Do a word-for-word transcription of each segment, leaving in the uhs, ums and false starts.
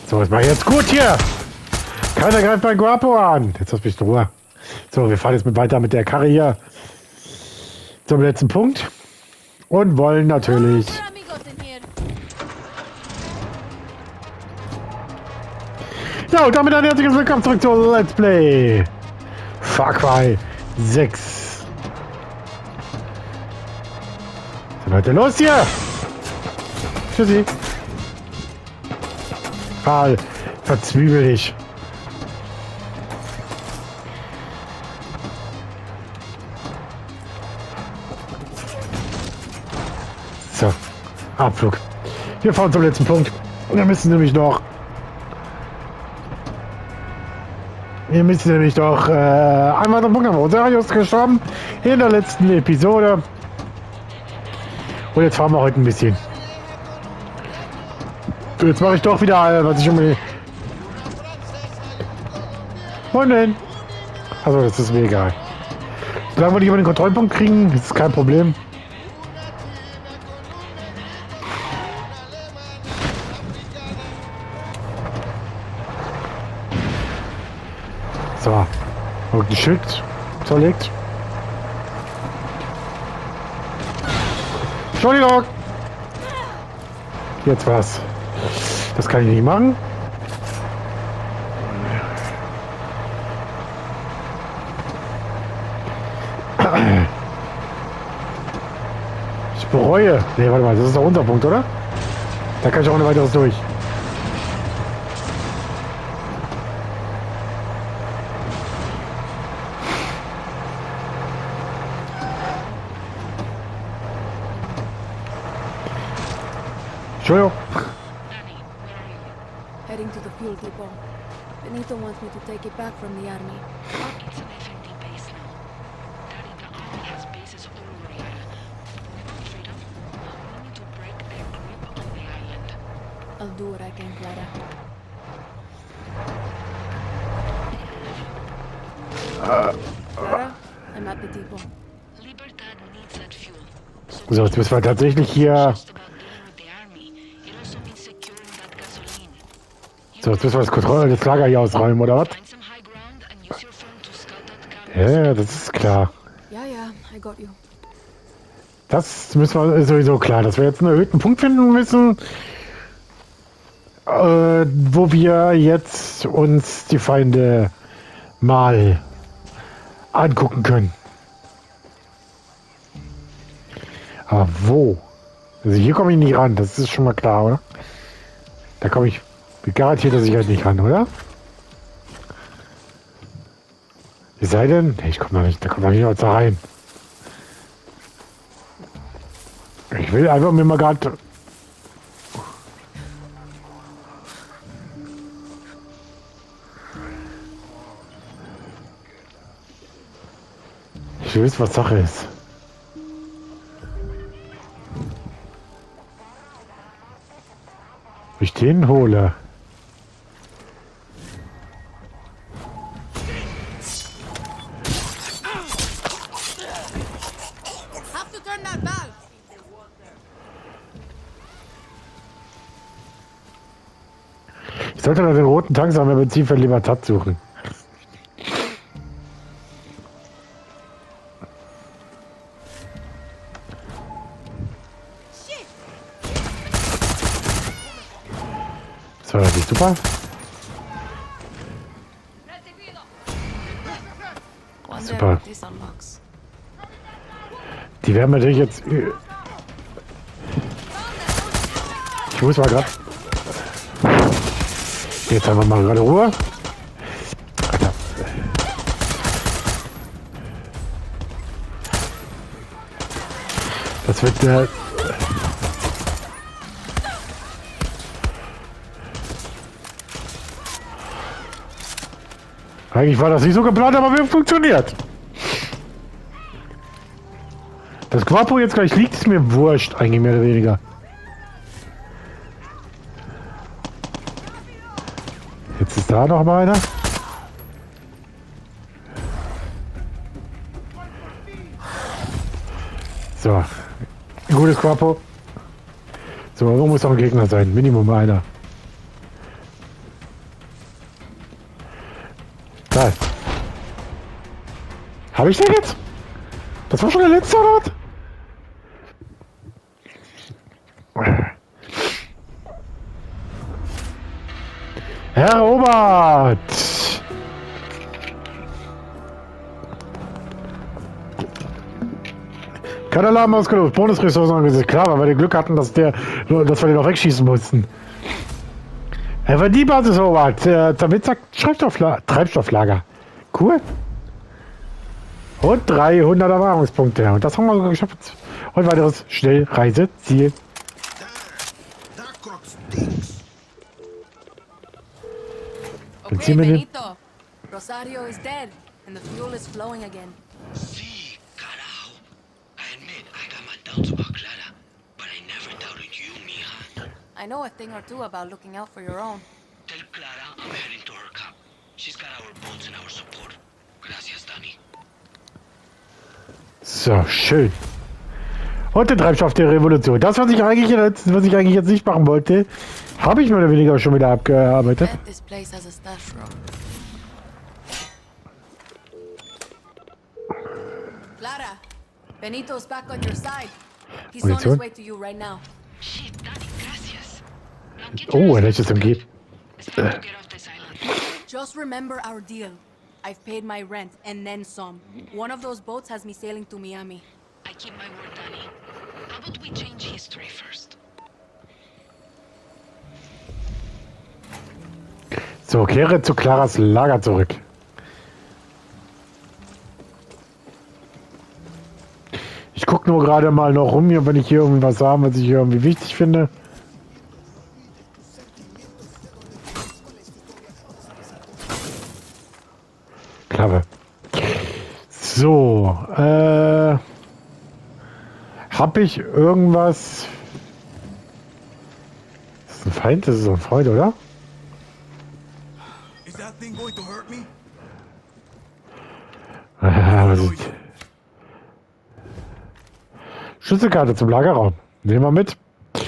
So, das mache ich jetzt gut hier. Keiner greift mein Guapo an. Jetzt lass mich in Ruhe. So, wir fahren jetzt mit weiter mit der Karre hier zum letzten Punkt. Und wollen natürlich... Ja, und damit ein herzliches Willkommen zurück zu Let's Play Far Cry sechs. So, Leute, los hier! Tschüssi. Ah, verzwiebel dich. So, Abflug. Wir fahren zum letzten Punkt. Und wir müssen nämlich noch... Wir müssen nämlich doch äh, einmal den Punkt haben. Rosario ist gestorben in der letzten Episode. Und jetzt fahren wir heute ein bisschen. So, jetzt mache ich doch wieder, was ich unbedingt... Moin denn? Also das ist mir egal. Solange wir nicht über den Kontrollpunkt kriegen, ist kein Problem. So, und geschickt, zerlegt. Entschuldigung. Jetzt was. Das kann ich nicht machen. Ich bereue. Ne, warte mal, das ist der Unterpunkt, oder? Da kann ich auch ein weiteres durch. Entschuldigung. Heading to the fuel depot. Benito wants me to take it back from the army. It's an F M D base now. Daddy, the army has bases all over here. Without freedom, we need to break their grip on the island. I'll do what I can, Clara. Clara, I'm at the depot. Libertad needs that fuel. So, jetzt müssen wir tatsächlich hier... So, jetzt müssen wir das Kontrolle des Lager hier ausräumen, oder was? Ja, das ist klar. Ja, ja, I got you. Das müssen wir ist sowieso klar, dass wir jetzt einen erhöhten Punkt finden müssen, äh, wo wir jetzt uns die Feinde mal angucken können. Aber wo? Also hier komme ich nicht ran, das ist schon mal klar, oder? Da komme ich garantiert, dass ich halt nicht ran, oder? Wie sei denn? Nee, ich komme da nicht, da kommt da nicht noch rein. Ich will einfach mir mal gerade... Ich will wissen, was Sache ist. Ob ich den hole. Ich sollte nach den roten Tanks am Benzin für Libertad suchen. Das war natürlich super. Super. Die werden natürlich jetzt... Ich muss mal gerade... Jetzt haben wir mal gerade Ruhe. Alter. Das wird der... Eigentlich war das nicht so geplant, aber wir haben funktioniert. Das Guapo jetzt gleich liegt, ist mir wurscht, eigentlich mehr oder weniger. Jetzt ist da noch mal einer. So. Ein gutes Guapo. So, wo muss auch ein Gegner sein? Minimum einer. Da. Habe ich den jetzt? Das war schon der letzte, oder was? Herr Robert! Kein Alarm ausgelöst, Bonusressourcen angesetzt. Klar, weil wir den Glück hatten, dass, der, dass wir den noch wegschießen mussten. Er war die Basis, Robert. Damit sagt Treibstoffla Treibstofflager. Cool. Und dreihundert Erfahrungspunkte. Und das haben wir geschafft. Und weiteres Schnellreiseziel. Okay, Benito. Rosario is dead, and the fuel is flowing again. Sí, carajo. I admit I got my doubts about Clara, but I never doubted you, mija. I know a thing or two about looking out for your own. Tell Clara I'm heading to her camp. She's got our boats and our support. Gracias, Dani. So, schön. Und der Treibstoff der Revolution. Das, was ich eigentlich jetzt, was ich eigentlich jetzt nicht machen wollte, habe ich mehr oder weniger schon wieder abgearbeitet. Bet this place has a stash room. Clara, Benito's back on your side. He's on his way to you right now. Shit, Dani, gracias. Now get Oh, your ein echtes M G. It's time to get off this island. Just remember our deal. I've paid my rent and then some. One of those boats has me sailing to Miami. I keep my word, Dani. How about we change history first? So, kehre zu Claras Lager zurück. Ich gucke nur gerade mal noch rum hier, wenn ich hier irgendwas habe, was ich hier irgendwie wichtig finde. Klappe. So, äh... Habe ich irgendwas... Das ist ein Feind, das ist so ein Freund, oder? Is that thing going to hurt me? Ah, was ist... Schlüsselkarte zum Lagerraum. Nehmen wir mit.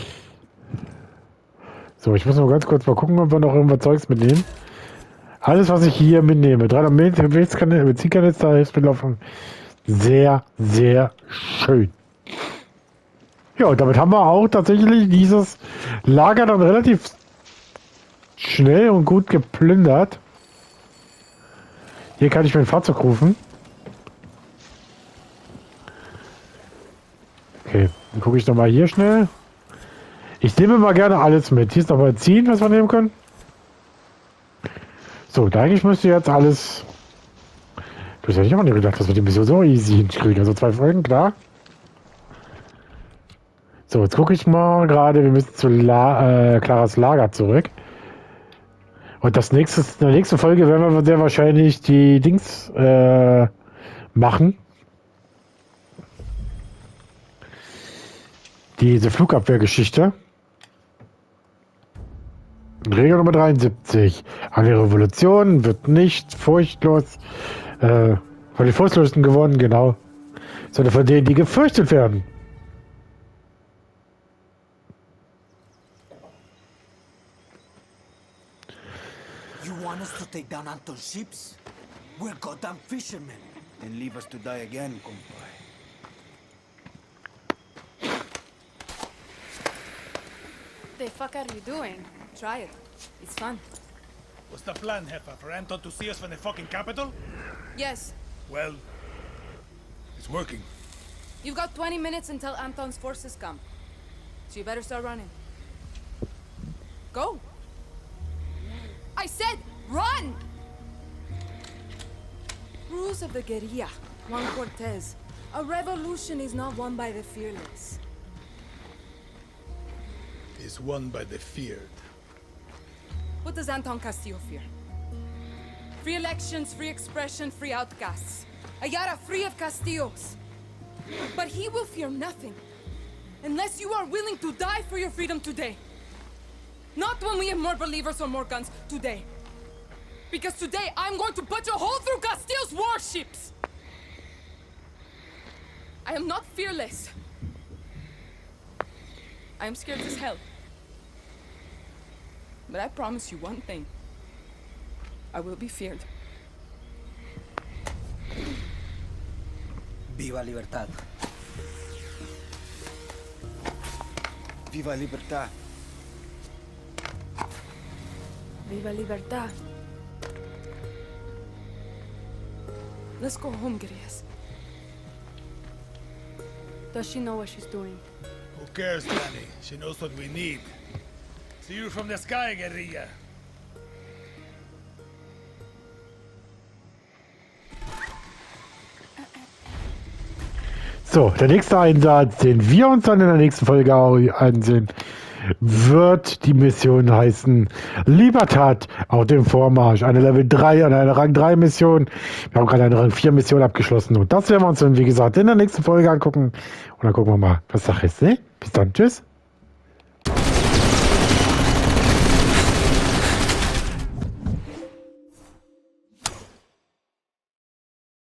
So, ich muss nur ganz kurz mal gucken, ob wir noch irgendwas Zeugs mitnehmen. Alles, was ich hier mitnehme. dreihundert Benzinkanister, Hilfsmittel. Sehr, sehr schön. Ja, und damit haben wir auch tatsächlich dieses Lager dann relativ schnell und gut geplündert. Hier kann ich mein Fahrzeug rufen. Okay, dann gucke ich noch mal hier schnell. Ich nehme mal gerne alles mit. Hier ist noch Benzin, was wir nehmen können. So, da eigentlich müsste jetzt alles... Das hätte ich auch nicht gedacht, dass wir die Mission so easy hinkriegen. Also zwei Folgen, klar. So, jetzt gucke ich mal gerade, wir müssen zu La äh, Claras Lager zurück. Und das nächste, in der nächsten Folge werden wir sehr wahrscheinlich die Dings äh, machen. Diese Flugabwehrgeschichte. Regel Nummer dreiundsiebzig. Eine Revolution wird nicht furchtlos äh, von den Furchtlosen gewonnen, genau. Sondern von denen, die gefürchtet werden. You want us to take down Anton's ships? We're goddamn fishermen. Then leave us to die again, compadre. The fuck are you doing? Try it. It's fun. What's the plan, Jefa? For Anton to see us from the fucking capital? Yes. Well, it's working. You've got twenty minutes until Anton's forces come. So you better start running. Go. I said run! Rules of the guerrilla. Juan Cortez. A revolution is not won by the fearless. Is won by the feared. What does Anton Castillo fear? Free elections, free expression, free outcasts. Ayala free of Castillos. But he will fear nothing. Unless you are willing to die for your freedom today. Not when we have more believers or more guns. Today. Because today I'm going to put a hole through Castillo's warships! I am not fearless. I am scared as hell. But I promise you one thing. I will be feared. Viva Libertad. Viva Libertad. Viva Libertad. Let's go home, Grias. Does she know what she's doing? Who cares, Danny? She knows what we need. See you from the sky, guerrilla. So, der nächste Einsatz, den wir uns dann in der nächsten Folge ansehen, wird die Mission heißen Libertad auf dem Vormarsch. Eine Level drei, eine Rang drei Mission. Wir haben gerade eine Rang vier Mission abgeschlossen und das werden wir uns dann, wie gesagt, in der nächsten Folge angucken. Und dann gucken wir mal, was Sache ist. Ne? Bis dann, tschüss.